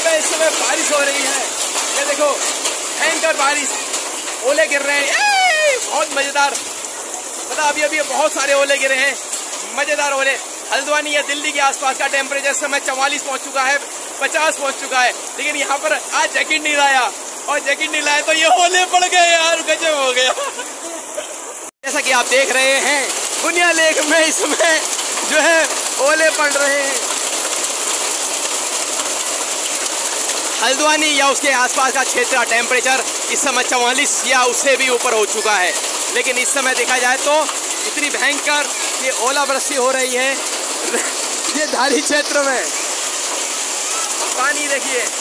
में इस समय बारिश हो रही है। ये देखो भयंकर बारिश, ओले गिर रहे हैं, बहुत मजेदार। मतलब अभी अभी बहुत सारे ओले गिरे हैं, मजेदार ओले। हल्द्वानी या दिल्ली के आसपास का टेम्परेचर समय 44 पहुंच चुका है, 50 पहुंच चुका है, लेकिन यहाँ पर आज जैकेट नहीं लाया, और जैकेट नहीं लाया तो ये ओले पड़ गए यार, गजब हो गया। जैसा कि आप देख रहे हैं पुनिया लेक में इस समय जो है ओले पड़ रहे हैं। हल्द्वानी या उसके आसपास का क्षेत्र का टेम्परेचर इस समय 44 या उससे भी ऊपर हो चुका है, लेकिन इस समय देखा जाए तो इतनी भयंकर ये ओलावृष्टि हो रही है ये धारी क्षेत्र में। पानी देखिए।